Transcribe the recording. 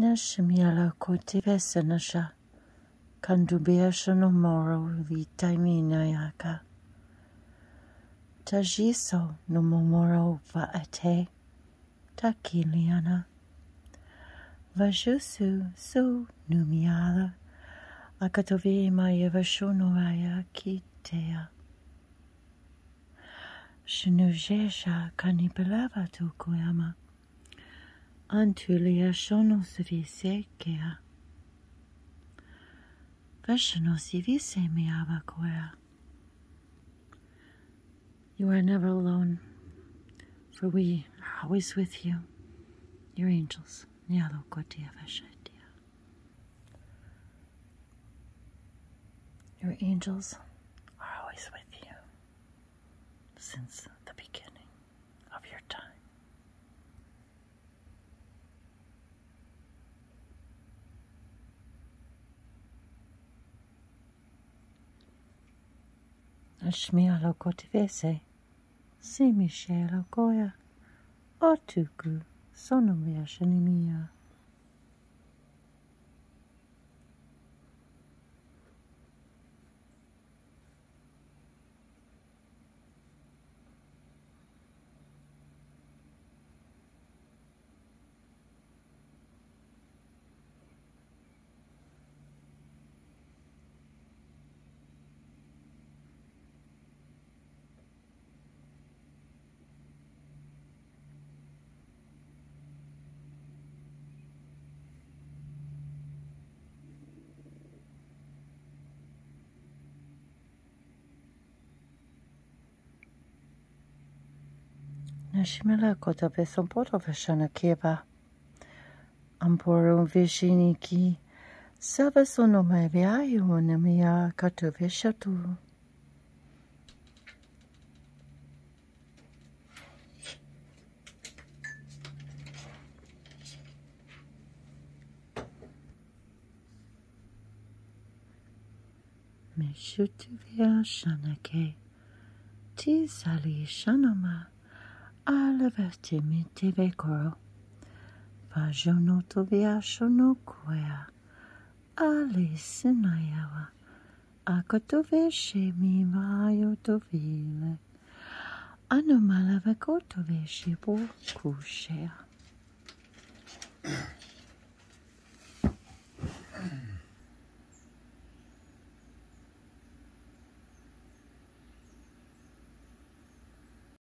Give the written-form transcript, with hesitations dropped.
Nashmiala kotivesa nasha. Kandubesha no moro vitamina yaka. Tajiso no momoro vaate. Takiliana. Vajusu su numiala. Akatovi maya vashonoraya kitea. Shinujesha kanipelava tu koyama. Antulia shono sivise kea. Vashano sivise miava koya. You are never alone, for we are always with you, your angels. Nyalo kotia vashatia. Your angels are always with you since the beginning of your time. Ashmia lo kotivese, si Michelle koya, otuku sonomia shanimia. Nashimela kotave sompoto vashana kieva. Amporo vishiniki. Sava sono mai viaio nemia katoveshatu. Meshutuvia shanake. Ti sali shanama. Alavertimite vekoro. Vajonotovia shonokoya. Ali sinayawa. Akotove mi vayo tovile. Anomalava kotove shibo kushea.